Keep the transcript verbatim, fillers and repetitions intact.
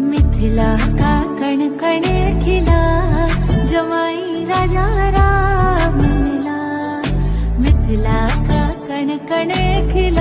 मिथिला का कण कण खिला, जमाई राजा राम मिला। मिथिला का कण कण खिला।